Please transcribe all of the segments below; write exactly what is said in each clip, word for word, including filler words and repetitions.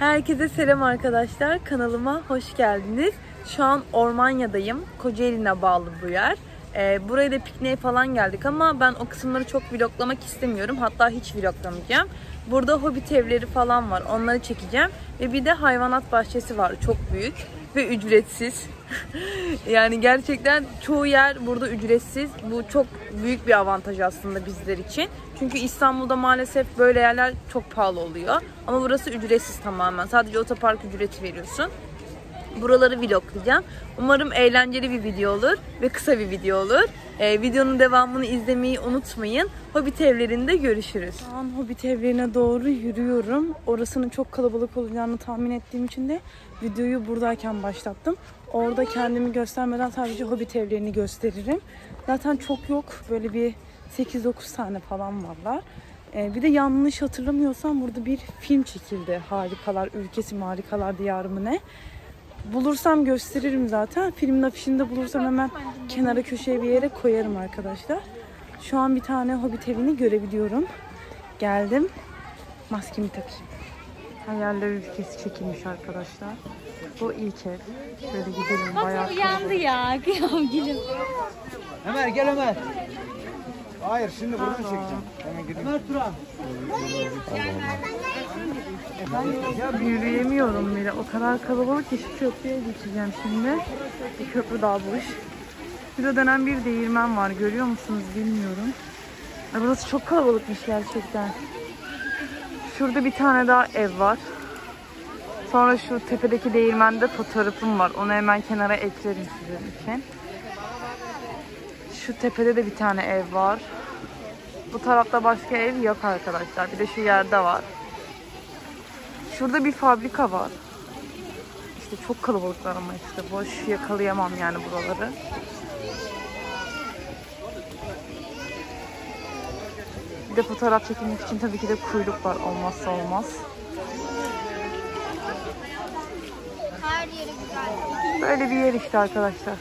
Herkese selam arkadaşlar. Kanalıma hoş geldiniz. Şu an Ormanya'dayım. Kocaeli'ne bağlı bu yer. Ee, buraya da pikniğe falan geldik ama ben o kısımları çok vloglamak istemiyorum. Hatta hiç vloglamayacağım. Burada hobbit evleri falan var. Onları çekeceğim. Ve bir de hayvanat bahçesi var. Çok büyük ve ücretsiz. Yani gerçekten çoğu yer burada ücretsiz. Bu çok büyük bir avantaj aslında bizler için. Çünkü İstanbul'da maalesef böyle yerler çok pahalı oluyor. Ama burası ücretsiz tamamen. Sadece otopark ücreti veriyorsun. Buraları vloglayacağım. Umarım eğlenceli bir video olur ve kısa bir video olur. Ee, videonun devamını izlemeyi unutmayın. Hobbit evlerinde görüşürüz. Şu an Hobbit evlerine doğru yürüyorum. Orasının çok kalabalık olacağını tahmin ettiğim için de videoyu buradayken başlattım. Orada kendimi göstermeden sadece Hobbit evlerini gösteririm. Zaten çok yok. Böyle bir sekiz dokuz tane falan varlar. Ee, bir de yanlış hatırlamıyorsam burada bir film çekildi. Harikalar Ülkesi mi, Harikalar Diyarı mı ne? Bulursam gösteririm zaten. Filmin afişinde bulursam hemen kenara köşeye bir yere koyarım arkadaşlar. Şu an bir tane Hobbit evini görebiliyorum. Geldim. Maskemi takayım. Hayaller Ülkesi çekilmiş arkadaşlar. Bu ilk ev. Şöyle gidelim. Bayağı uyandı ya. Kıyam gülüm. Ömer gel Ömer. Hayır şimdi buradan çekeceğim. Hemen gidelim. Ömer Turan. Ya yürüyemiyorum bile. O kadar kalabalık ki şu köprüye geçeceğim şimdi. Bir köprü daha boş. Şurada dönen bir değirmen var. Görüyor musunuz bilmiyorum. Ay, burası çok kalabalıkmış gerçekten. Şurada bir tane daha ev var. Sonra şu tepedeki değirmende fotoğrafım var. Onu hemen kenara eklerim sizin için. Şu tepede de bir tane ev var. Bu tarafta başka ev yok arkadaşlar. Bir de şu yerde var. Şurada bir fabrika var. İşte çok kalabalıklar ama işte boş yakalayamam yani buraları. Bir de fotoğraf çekilmek için tabii ki de kuyruk var. Olmazsa olmaz. Her yeri güzel. Böyle bir yer işte arkadaşlar.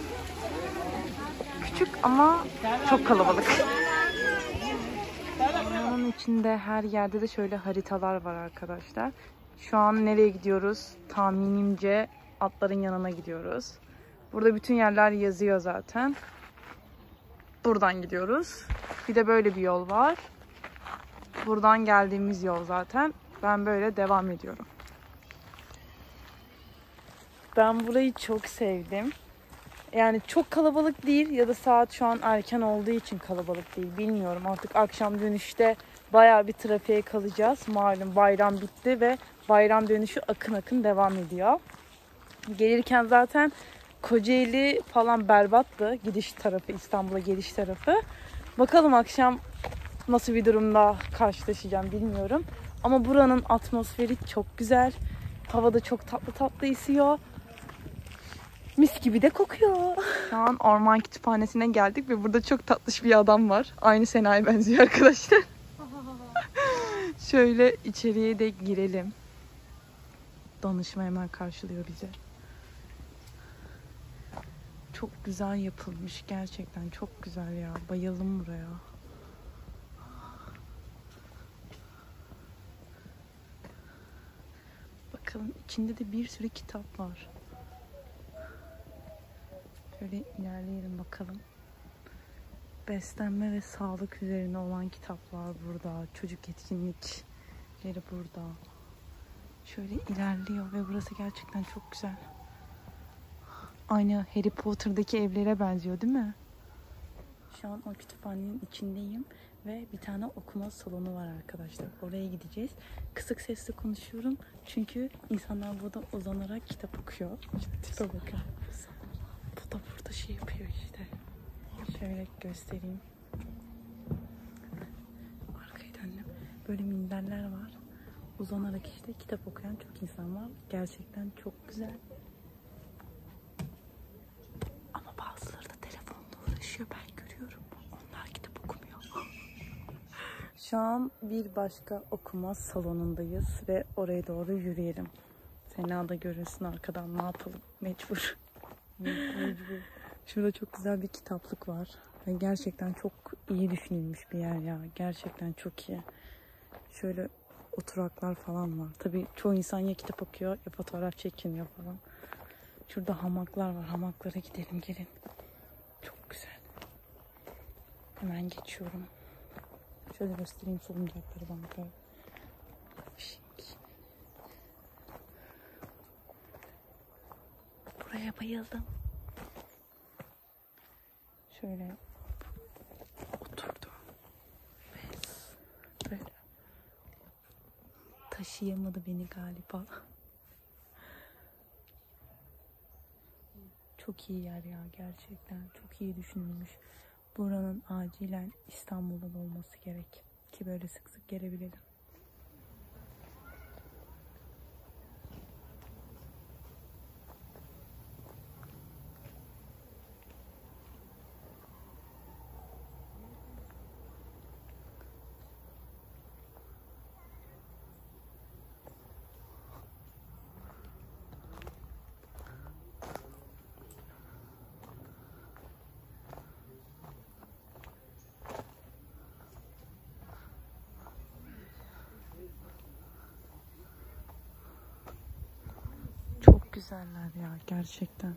Küçük ama çok kalabalık. Onun içinde her yerde de şöyle haritalar var arkadaşlar. Şu an nereye gidiyoruz? Tahminimce atların yanına gidiyoruz. Burada bütün yerler yazıyor zaten. Buradan gidiyoruz. Bir de böyle bir yol var. Buradan geldiğimiz yol zaten. Ben böyle devam ediyorum. Ben burayı çok sevdim. Yani çok kalabalık değil ya da saat şu an erken olduğu için kalabalık değil. Bilmiyorum, artık akşam dönüşte bayağı bir trafiğe kalacağız. Malum bayram bitti ve bayram dönüşü akın akın devam ediyor. Gelirken zaten Kocaeli falan berbattı. Gidiş tarafı, İstanbul'a geliş tarafı. Bakalım akşam nasıl bir durumda karşılaşacağım bilmiyorum. Ama buranın atmosferi çok güzel. Havada çok tatlı tatlı esiyor. Mis gibi de kokuyor. Şu an orman kütüphanesine geldik ve burada çok tatlış bir adam var. Aynı Sena'ya benziyor arkadaşlar. Şöyle içeriye de girelim. Danışma hemen karşılıyor bizi. Çok güzel yapılmış. Gerçekten çok güzel ya. Bayıldım buraya. Bakalım içinde de bir sürü kitap var. Şöyle ilerleyelim bakalım. Beslenme ve sağlık üzerine olan kitaplar burada. Çocuk etkinlikleri burada. Şöyle ilerliyor ve burası gerçekten çok güzel. Aynı Harry Potter'daki evlere benziyor değil mi? Şu an o kütüphanenin içindeyim ve bir tane okuma salonu var arkadaşlar. Oraya gideceğiz. Kısık sesle konuşuyorum çünkü insanlar burada uzanarak kitap okuyor. İşte tipe bakın. Bu da burada şey yapıyor işte. Şöyle göstereyim. Arkaya döndüm. Böyle minderler var. Uzanarak işte kitap okuyan çok insan var. Gerçekten çok güzel. Ama bazıları da telefonla uğraşıyor. Ben görüyorum. Onlar kitap okumuyor. Şu an bir başka okuma salonundayız ve oraya doğru yürüyelim. Sena da görünsün arkadan, ne yapalım? Mecbur. Mecbur. Şurada çok güzel bir kitaplık var. Ve gerçekten çok iyi düşünülmüş bir yer ya. Gerçekten çok iyi. Şöyle oturaklar falan var. Tabii çoğu insan ya kitap okuyor ya fotoğraf çekiniyor falan. Şurada hamaklar var. Hamaklara gidelim gelin. Çok güzel. Hemen geçiyorum. Şöyle göstereyim salıncakları bana. Buraya bayıldım. Şöyle oturdum. Böyle. Taşıyamadı beni galiba. Çok iyi yer ya gerçekten. Çok iyi düşünülmüş. Buranın acilen İstanbul'da olması gerek. Ki böyle sık sık gelebilelim. Güzeller ya gerçekten.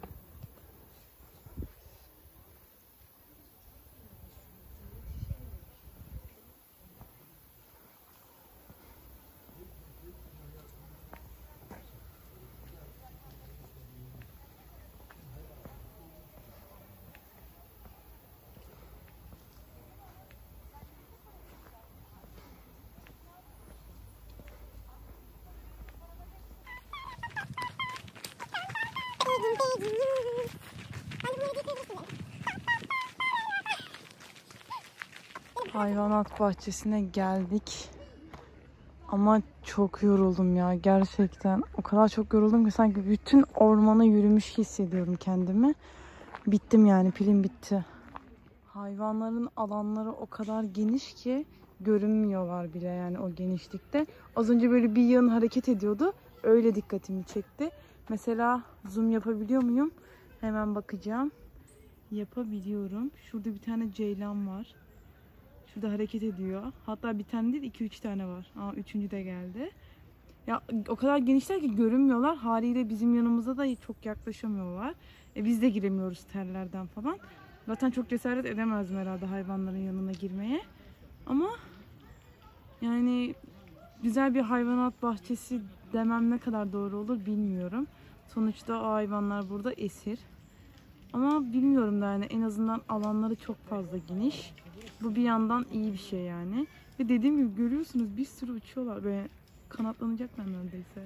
Hayvanat bahçesine geldik. Ama çok yoruldum ya gerçekten. O kadar çok yoruldum ki sanki bütün ormana yürümüş hissediyorum kendimi. Bittim yani, pilim bitti. Hayvanların alanları o kadar geniş ki görünmüyorlar bile yani o genişlikte. Az önce böyle bir yığın hareket ediyordu. Öyle dikkatimi çekti. Mesela zoom yapabiliyor muyum? Hemen bakacağım. Yapabiliyorum. Şurada bir tane ceylan var. Şurada hareket ediyor. Hatta bir tane değil, iki üç tane var. Aa, üçüncü de geldi. Ya o kadar genişler ki görünmüyorlar. Haliyle bizim yanımıza da çok yaklaşamıyorlar. E, biz de giremiyoruz terlerden falan. Zaten çok cesaret edemezdim herhalde hayvanların yanına girmeye. Ama yani güzel bir hayvanat bahçesi demem ne kadar doğru olur bilmiyorum. Sonuçta o hayvanlar burada esir. Ama bilmiyorum da yani en azından alanları çok fazla geniş. Bu bir yandan iyi bir şey yani. Ve dediğim gibi görüyorsunuz bir sürü uçuyorlar. Böyle kanatlanacaklar neredeyse.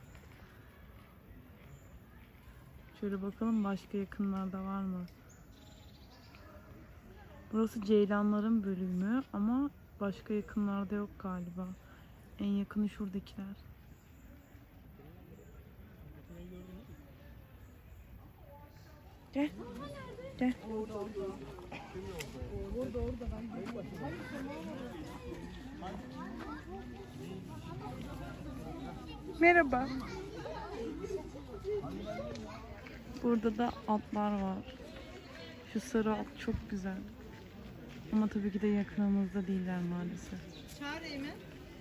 Şöyle bakalım başka yakınlarda var mı? Burası ceylanların bölümü ama başka yakınlarda yok galiba. En yakını şuradakiler. Gel. Gel. Merhaba. Burada da atlar var. Şu sarı at çok güzel. Ama tabii ki de yakınımızda değiller maalesef. Çağırayım mı?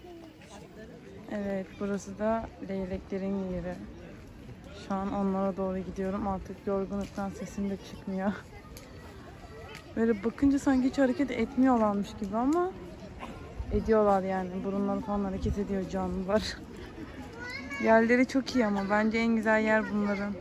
Evet, burası da leyleklerin yeri. Şu an onlara doğru gidiyorum. Artık yorgunluktan sesim de çıkmıyor. Böyle bakınca sanki hiç hareket etmiyorlarmış gibi ama ediyorlar yani. Burunları falan hareket ediyor canlılar. Yerleri çok iyi ama bence en güzel yer bunların.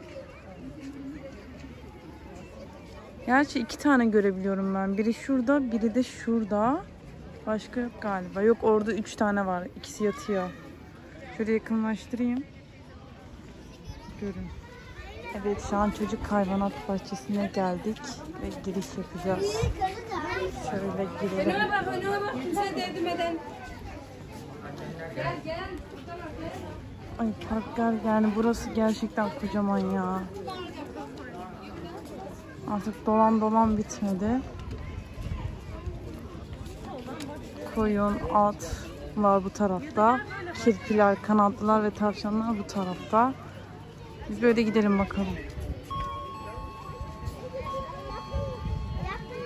Gerçi iki tane görebiliyorum ben. Biri şurada, biri de şurada. Başka yok galiba. Yok, orada üç tane var. İkisi yatıyor. Şöyle yakınlaştırayım. Görün. Evet, şu an çocuk hayvanat bahçesine geldik ve giriş yapacağız. Şöyle girelim. Önüme bak, önüme bak. Kimse derdim eden. Gel, gel. Ay parklar yani burası gerçekten kocaman ya. Artık dolan dolan bitmedi. Koyun, at var bu tarafta. Kirpiler, kanatlılar ve tavşanlar bu tarafta. Biz böyle gidelim bakalım.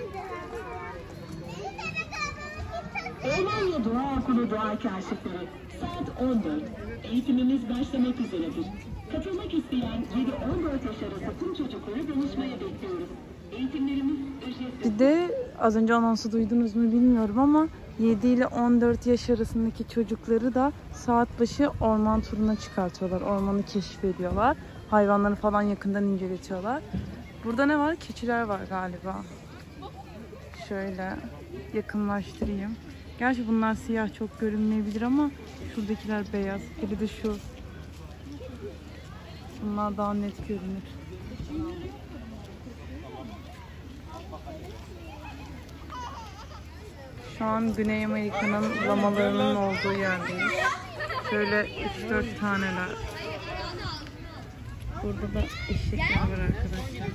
Eğlence Doğa Okulu Doğa Kaşifleri Saat on dört. Eğitimimiz başlamak üzeredir. Katılmak isteyen yedi on dört yaş arası tüm çocukları danışmaya bekliyoruz. Eğitimlerimiz ücretsiz. Bir de az önce anonsu duydunuz mu bilmiyorum ama yedi ile on dört yaş arasındaki çocukları da saat başı orman turuna çıkartıyorlar. Ormanı keşfediyorlar. Hayvanları falan yakından inceletiyorlar. Burada ne var? Keçiler var galiba. Şöyle yakınlaştırayım. Gerçi bunlar siyah çok görünmeyebilir ama şuradakiler beyaz. Biri de şu. Bunlar daha net görünür. Şu an Güney Amerika'nın lamalarının olduğu yerdeyiz. Şöyle üç dört taneler. Burada da eşekler var arkadaşlar.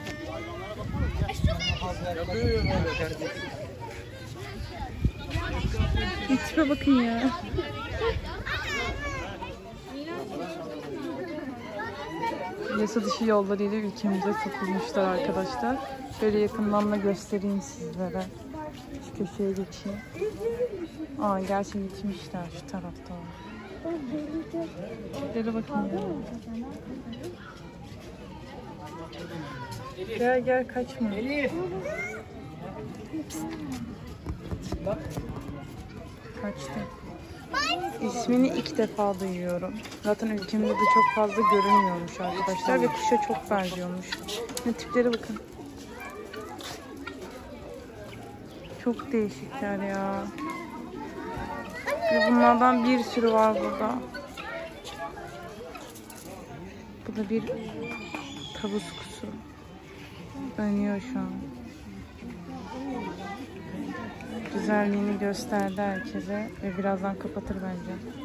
İçime bakın ya. Yasa dışı yollarıyla ülkemize sokulmuşlar arkadaşlar. Şöyle yakından da göstereyim sizlere. Şu köşeye geçeyim. Aa gerçi gitmişler şu tarafta. Şöyle bakın ya. Gel gel kaçma. Elif. Bak. Kaçtı. İsmini ilk defa duyuyorum. Zaten ülkemizde de çok fazla görünmüyormuş arkadaşlar ve kuşa çok benziyormuş. Ne tiplere bakın. Çok değişikler ya. Ve bunlardan bir sürü var burada. Bu da bir tavus kusu. Dönüyor şu an. Güzelliğini gösterdi herkese ve birazdan kapatır bence.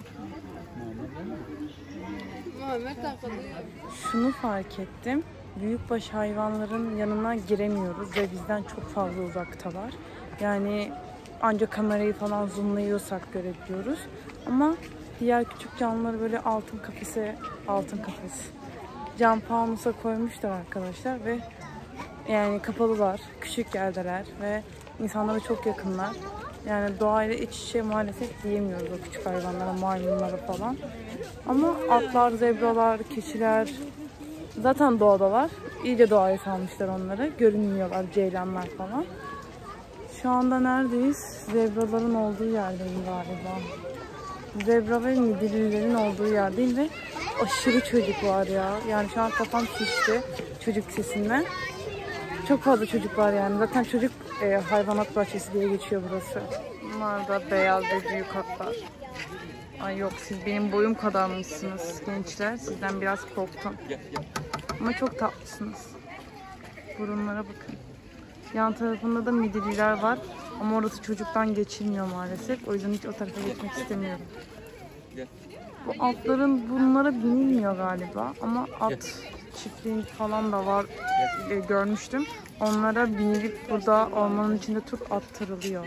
Şunu fark ettim. Büyükbaş hayvanların yanına giremiyoruz ve bizden çok fazla uzaktalar. Yani ancak kamerayı falan zoomlayıyorsak görebiliyoruz. Ama diğer küçük canlıları böyle altın kafese, altın kafes, cam fanusa koymuşlar arkadaşlar ve yani kapalılar, küçük yerdeler ve insanlara çok yakınlar. Yani doğayla iç içe maalesef diyemiyoruz o küçük hayvanlara, maymunlara falan. Ama atlar, zebralar, keçiler zaten doğadalar. İyice doğaya salmışlar onları. Görünmüyorlar, ceylanlar falan. Şu anda neredeyiz? Zebraların olduğu yerdeyim galiba. Zebra ve midillilerin olduğu yerdeyim ve aşırı çocuk var ya. Yani şu an kafam şişti çocuk sesinden. Çok fazla çocuk var yani. Zaten çocuk e, hayvanat bahçesi diye geçiyor burası. Bunlar da beyaz ve büyük atlar. Ay yok, siz benim boyum kadarmışsınız gençler. Sizden biraz korktum. Ama çok tatlısınız. Burunlara bakın. Yan tarafında da midilliler var. Ama orası çocuktan geçilmiyor maalesef. O yüzden hiç o tarafa geçmek istemiyorum. Bu atların bunlara binilmiyor galiba. Ama at çiftliği falan da var, e, görmüştüm. Onlara binilip burada ormanın içinde tur attırılıyor.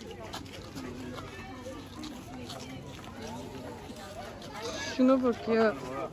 Şuna bak ya.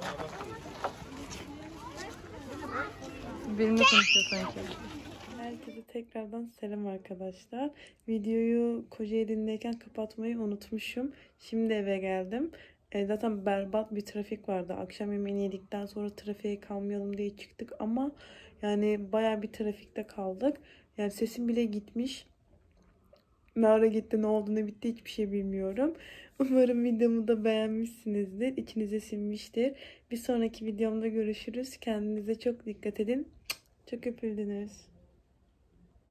Benimle konuşuyor sanki. Herkese tekrardan selam arkadaşlar. Videoyu Kocaeli'ndeyken kapatmayı unutmuşum. Şimdi eve geldim. E, zaten berbat bir trafik vardı. Akşam yemeğini yedikten sonra trafiğe kalmayalım diye çıktık ama yani bayağı bir trafikte kaldık. Yani sesim bile gitmiş. Ne ara gitti, ne oldu, ne bitti hiçbir şey bilmiyorum. Umarım videomu da beğenmişsinizdir. İçinize sinmiştir. Bir sonraki videomda görüşürüz. Kendinize çok dikkat edin. Çok öpüldünüz.